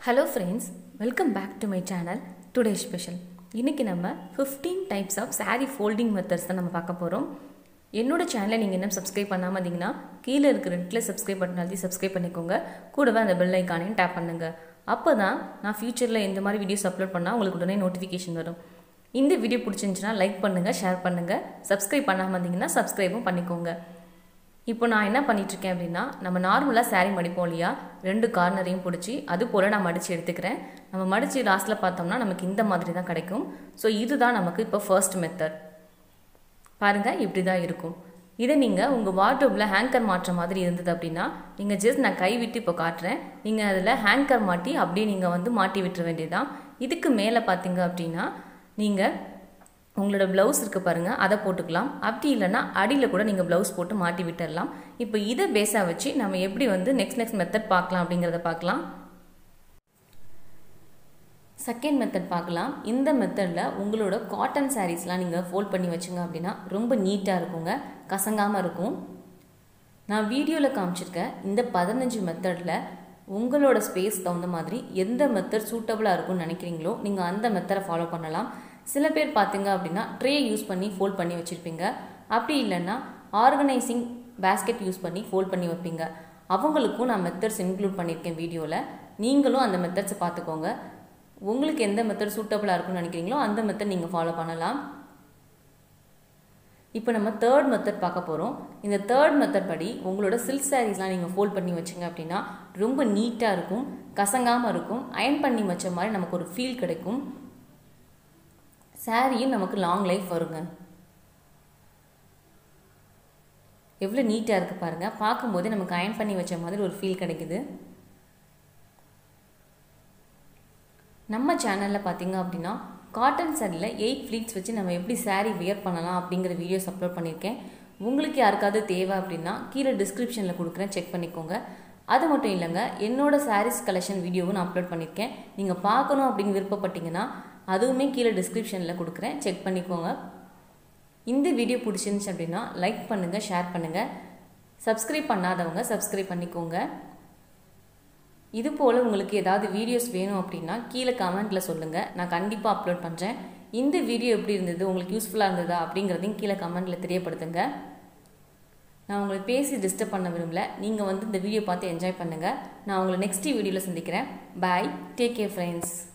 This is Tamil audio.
Hello friends, welcome back to my channel. Today special. இன்னைக்கு நம்ம 15 types of saree folding methods தான் நம்ம பார்க்க போறோம். என்னோட சேனலை நீங்க இன்னும் subscribe பண்ணாம இருந்தீங்கன்னா கீழ இருக்கிற ரெட்ல subscribe பட்டன் அழுத்தி subscribe பண்ணிக்கோங்க. கூடவே அந்த bell icon-ஐயும் tap பண்ணுங்க. அப்பதான் நான் ஃபியூச்சர்ல இந்த மாதிரி வீடியோஸ் அப்லோட் பண்ணா உங்களுக்கு உடனே நோட்டிஃபிகேஷன் வரும். இந்த வீடியோ பிடிச்சிருந்துச்சுனா லைக் பண்ணுங்க, ஷேர் பண்ணுங்க. subscribe பண்ணாம இருந்தீங்கன்னா subscribe-ம் பண்ணிக்கோங்க. இப்போ நான் என்ன பண்ணிட்டு இருக்கேன் அப்படினா நம்ம நார்மலா saree மடிப்போம் இல்லையா ரெண்டு கார்னரையும் பிடிச்சி அது போல நான் மடிச்சு எடுத்துக்கிறேன். நம்ம மடிச்சு லாஸ்ட்ல பார்த்தோம்னா நமக்கு இந்த மாதிரி தான் கிடைக்கும். சோ இதுதான் நமக்கு இப்போ ஃபர்ஸ்ட் மெத்தட். பாருங்க இப்படி தான் இருக்கும். இத நீங்க உங்க வார்ட்ரோப்ல ஹேங்கர் மாற்ற மாதிரி இருந்தது அப்படினா நீங்க ஜஸ்ட் நான் கை விட்டு இப்போ காட்றேன். நீங்க அதுல ஹேங்கர் மாட்டி அப்படியே நீங்க வந்து மாட்டி விட்டுற வேண்டியதுதான். இதுக்கு மேல பாத்தீங்க அப்படினா நீங்க உங்களோட ப்ளவுஸ் இருக்கு பாருங்க அத போட்டுக்கலாம். அப்படி இல்லனா அடியில கூட நீங்க ப்ளவுஸ் போட்டு மாட்டி விட்டுறலாம். இப்போ இத பேஸா வச்சு நாம எப்படி வந்து நெக்ஸ்ட் மெத்தட் பார்க்கலாம் அப்படிங்கறத பார்க்கலாம். செகண்ட் மெத்தட் பார்க்கலாம். இந்த மெத்தட்ல உங்களோட காட்டன் சாரீஸ்லாம் நீங்க ஃபோல்ட் பண்ணி வச்சுங்க அப்படினா ரொம்ப நீட்டா இருக்குங்க, கசங்காம இருக்கும். நான் வீடியோல காமிச்சிருக்க இந்த 15 மெத்தட்ல உங்களோட ஸ்பேஸ் தகுந்த மாதிரி எந்த மெத்தட் சூட்டபிளா இருக்கும்னு நினைக்கிறீங்களோ நீங்க அந்த மெத்தடை ஃபாலோ பண்ணலாம். சில பேர் பாத்தீங்க அப்படினா ட்ரே யூஸ் பண்ணி ஃபோல்ட் பண்ணி வச்சிருப்பீங்க. அப்படி இல்லனா ஆர்கனைசிங் பாஸ்கெட் யூஸ் பண்ணி ஃபோல்ட் பண்ணி வைப்பீங்க. அவங்களுக்கும் நான் மெத்தட்ஸ் இன்க்ளூட் பண்ணிருக்கேன் வீடியோல. நீங்களும் அந்த மெத்தட்ஸ் பாத்துக்கோங்க. உங்களுக்கு எந்த மெத்தட் சூட்டபிளா இருக்கும்னு நினைக்கிறீங்களோ அந்த மெத்தட் நீங்க ஃபாலோ பண்ணலாம். இப்போ நம்ம தேர்ட் மெத்தட் பார்க்க போறோம். இந்த தேர்ட் மெத்தட் படி உங்களோட சில்க் சாரீஸ்லாம் நீங்க ஃபோல்ட் பண்ணி வச்சீங்க அப்படினா ரொம்ப நீட்டா இருக்கும், கசங்காம இருக்கும், அயர்ன் பண்ணி வச்ச மாதிரி நமக்கு ஒரு ஃபீல் கிடைக்கும். சாரியும் நமக்கு லாங் லைஃப் வருங்க. எவ்வளவு நீட்டா இருக்கு பாருங்க. பாக்கும்போது நமக்கு அயர்ன் பண்ணி வச்ச மாதிரி ஒரு ஃபீல் கிடைக்குது. நம்ம சேனல்ல பாத்தீங்க அப்படினா காட்டன் சாரில 8 ஃப்ளீட்ஸ் வச்சு நம்ம எப்படி saree வியர் பண்ணலாம் அப்படிங்கற வீடியோஸ் அப்லோட் பண்ணிருக்கேன். உங்களுக்கு யாருக்காவது தேவை அப்படினா கீழ டிஸ்கிரிப்ஷன்ல கொடுக்கிறேன், செக் பண்ணிக்கோங்க. அது மட்டும் இல்லங்க என்னோட sarees கலெக்ஷன் வீடியோவும் நான் அப்லோட் பண்ணிருக்கேன். நீங்க பார்க்கணும் அப்படினு விருப்பப்பட்டீங்கன்னா அதுவுமே கீழ டிஸ்கிரிப்ஷன்ல கொடுக்கிறேன், செக் பண்ணிக்கோங்க. இந்த வீடியோ பிடிச்சிருந்துச்சு அப்படினா லைக் பண்ணுங்க, ஷேர் பண்ணுங்க. Subscribe பண்ணாதவங்க Subscribe பண்ணிக்கோங்க. இது போல உங்களுக்கு ஏதாவது வீடியோஸ் வேணும் அப்படினா கீழ கமெண்ட்ல சொல்லுங்க. நான் கண்டிப்பா அப்லோட் பண்றேன். இந்த வீடியோ எப்படி இருந்தது, உங்களுக்கு யூஸ்ஃபுல்லா இருந்ததா அப்படிங்கறதையும் கீழ கமெண்ட்ல தெரியப்படுத்துங்க. நான் உங்களை பேசி டிஸ்டர்ப் பண்ண விரும்பல. நீங்க வந்து இந்த வீடியோ பார்த்து என்ஜாய் பண்ணுங்க. நான் உங்களை நெக்ஸ்ட் வீடியோல சந்திக்கிறேன். பை. Take care friends.